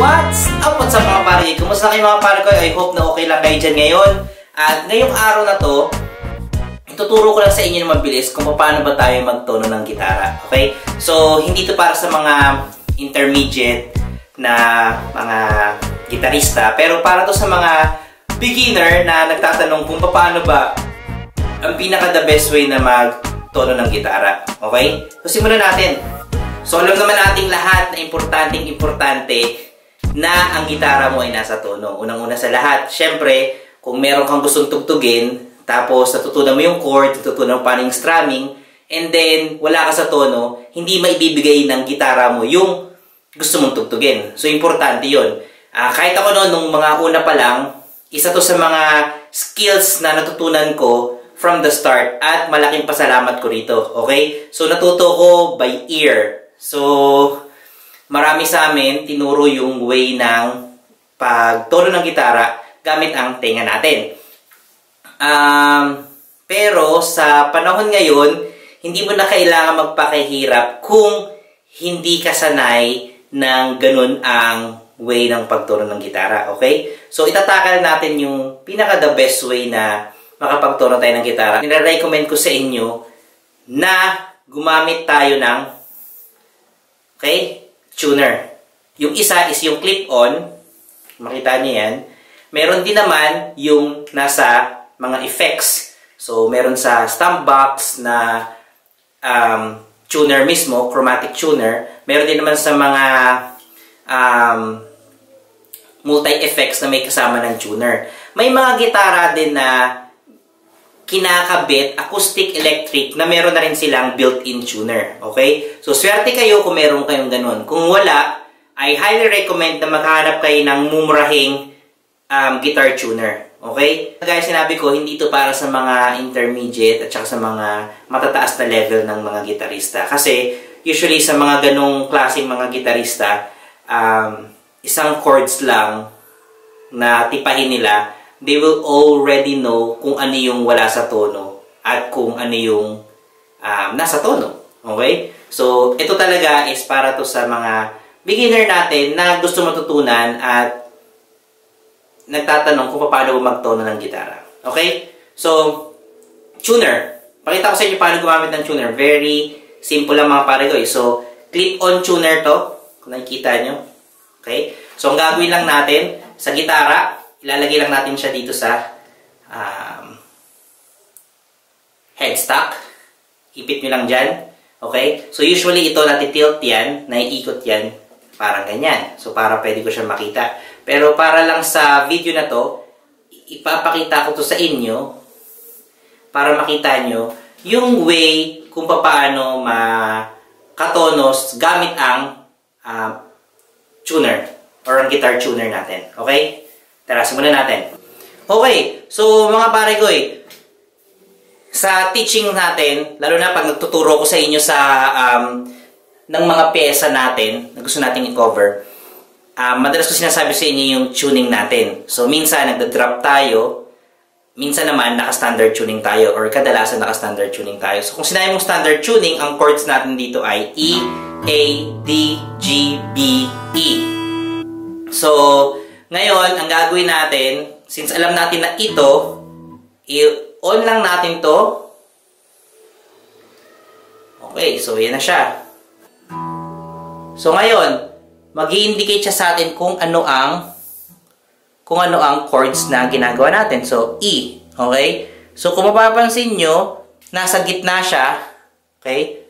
What's up mga pare? Kumusta kayo mga pare ko? I hope na okay lang kayo dyan ngayon. At ngayong araw na to, ituturo ko lang sa inyo na mabilis kung paano ba tayo magtono ng gitara. Okay? So, hindi to para sa mga intermediate na mga gitarista, pero para to sa mga beginner na nagtatanong kung paano ba ang pinaka-the best way na magtono ng gitara. Okay? So, simulan natin. So, alam naman nating lahat na importante na ang gitara mo ay nasa tono. Unang-una sa lahat, syempre, kung meron kang gustong tugtugin, tapos natutunan mo yung chord, natutunan mo paano yung strumming, and then wala ka sa tono, hindi maibibigay ng gitara mo yung gusto mong tugtugin. So, importante yun. Kahit ako noon, nung mga una pa lang, isa to sa mga skills na natutunan ko from the start at malaking pasalamat ko rito. Okay? So, natuto ko by ear. So, marami sa amin tinuro yung way ng pagtono ng gitara gamit ang tenga natin. Pero sa panahon ngayon, hindi mo na kailangan magpakahirap kung hindi ka sanay ng ganun ang way ng pagtono ng gitara. Okay? So, itatakal natin yung pinaka-the best way na makapagtono tayo ng gitara. Nire-recommend ko sa inyo na gumamit tayo ng tuner. Yung isa is yung clip-on. Makita niyo yan. Meron din naman yung nasa mga effects. So, meron sa stomp box na tuner mismo, chromatic tuner. Meron din naman sa mga multi-effects na may kasama ng tuner. May mga gitara din na kinakabit, acoustic electric, na meron na rin silang built-in tuner. Okay? So, swerte kayo kung meron kayong ganun. Kung wala, I highly recommend na maghanap kayo ng mumurahing guitar tuner. Okay? Gaya sinabi ko, hindi ito para sa mga intermediate at saka sa mga matataas na level ng mga gitarista. Kasi, usually sa mga ganong klaseng mga gitarista, isang chords lang na tipahin nila, they will already know kung ano yung wala sa tono at kung ano yung nasa tono. Okay? So, ito talaga is para to sa mga beginner natin na gusto matutunan at nagtatanong kung paano magtono ng gitara. Okay? So, tuner. Pakita ko sa inyo paano gumamit ng tuner. Very simple lang mga pare ko. So, clip-on tuner to. Kung nakikita nyo. Okay? So, ang gagawin lang natin sa gitara, ilalagay lang natin siya dito sa headstock. Ipit nyo lang dyan. Okay? So, usually ito natitilt yan, naiikot yan, parang ganyan. So, para pwede ko siya makita. Pero para lang sa video na to, ipapakita ko to sa inyo para makita nyo yung way kung paano makatonos gamit ang tuner or ang guitar tuner natin. Okay? Tara, simulan natin. Okay, so mga pare ko sa teaching natin, lalo na pag nagtuturo ko sa inyo sa ng mga pyesa natin na gusto nating i-cover, madalas ko sinasabi sa inyo yung tuning natin. So, minsan nagda-drop tayo, minsan naman naka-standard tuning tayo or kadalasan naka-standard tuning tayo. So, kung sinabi mong standard tuning, ang chords natin dito ay E, A, D, G, B, E. So, ngayon, ang gagawin natin, since alam natin na ito, i-on lang natin to. Okay, so yan na siya. So ngayon, mag-i-indicate siya sa atin kung ano ang chords na ginagawa natin. So, E. Okay? So, kung mapapansin nyo, nasa gitna siya. Okay?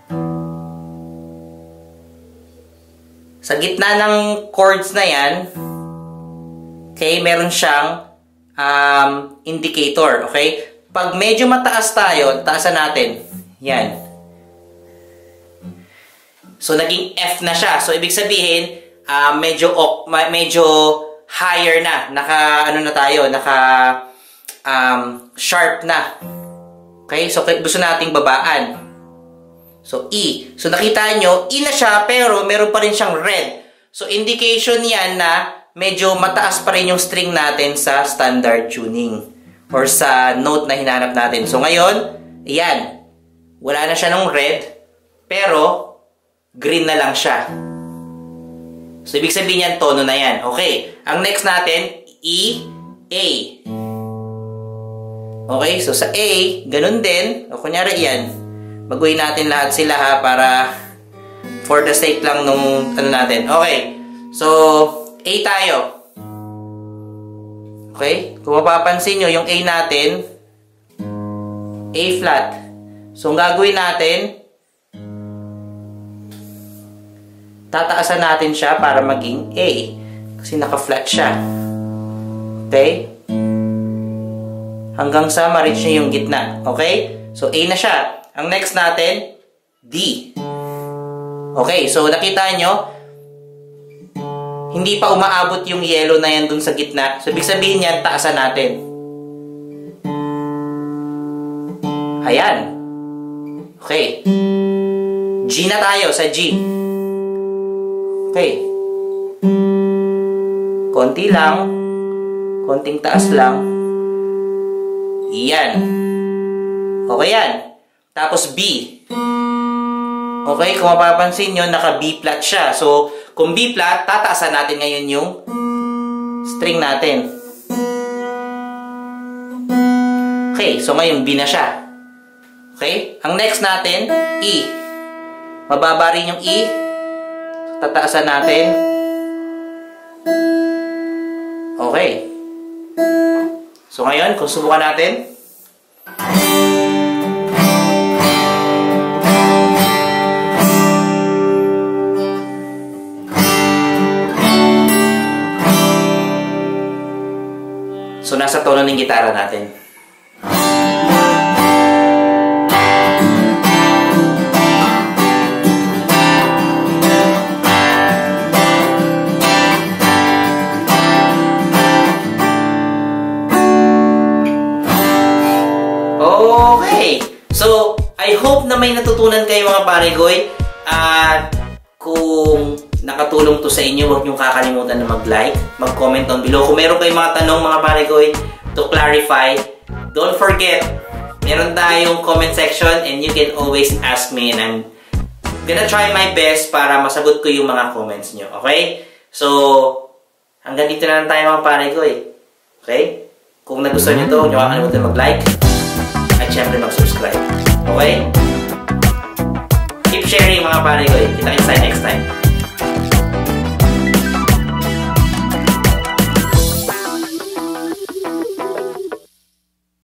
Sa gitna ng chords na yan, okay, meron siyang indicator, okay? Pag medyo mataas tayo, taasan natin. Yan. So, naging F na siya. So, ibig sabihin, medyo higher na. Ano na tayo, sharp na. Okay? So, gusto nating babaan. So, E. So, nakita nyo, E na siya, pero meron pa rin siyang red. So, indication yan na medyo mataas pa rin yung string natin sa standard tuning or sa note na hinanap natin. So, ngayon, ayan. Wala na siya ng red, pero green na lang siya. So, ibig sabihin yan, tono na yan. Okay. Ang next natin, E, A. Okay, so sa A, ganun din. O, kunyari yan. Baguhin natin lahat sila ha, para for the sake lang nung ano natin. Okay. So, A tayo. Okay? Kung mapapansin nyo, yung A natin, A flat. So, ang gagawin natin, tataasan natin siya para maging A. Kasi naka-flat siya. Okay? Hanggang sa ma-reach niya yung gitna. Okay? So, A na siya. Ang next natin, D. Okay, so nakita nyo, hindi pa umaabot yung yellow na yan dun sa gitna. So, ibig sabihin yan, taasan natin. Ayan. Okay. G na tayo sa G. Okay. Konti lang. Konting taas lang. Yan. Okay yan. Tapos B. Okay, kung mapapansin nyo, naka B flat siya. So, kung B flat, tataasan natin ngayon yung string natin. Okay, so ngayon B na siya. Okay, ang next natin, E. Mababa rin yung E. Tataasan natin. Okay. So ngayon, kung subukan natin. So nasa tono ng gitara natin. Okay. So, I hope na may natutunan kayo mga paregoy. At kung nakatulong to sa inyo, huwag niyong kakalimutan na mag-like, mag-comment down below. Kung meron kayong mga tanong mga paregoy to clarify, don't forget, meron tayong comment section and you can always ask me and I'm gonna try my best para masagot ko yung mga comments nyo. Okay? So, hanggang dito na lang tayo mga paregoy. Okay? Kung nagustuhan nyo to, huwag nyo kakalimutan mag-like at syempre mag-subscribe. Okay? Keep sharing mga paregoy. Kita-kita tayo next time.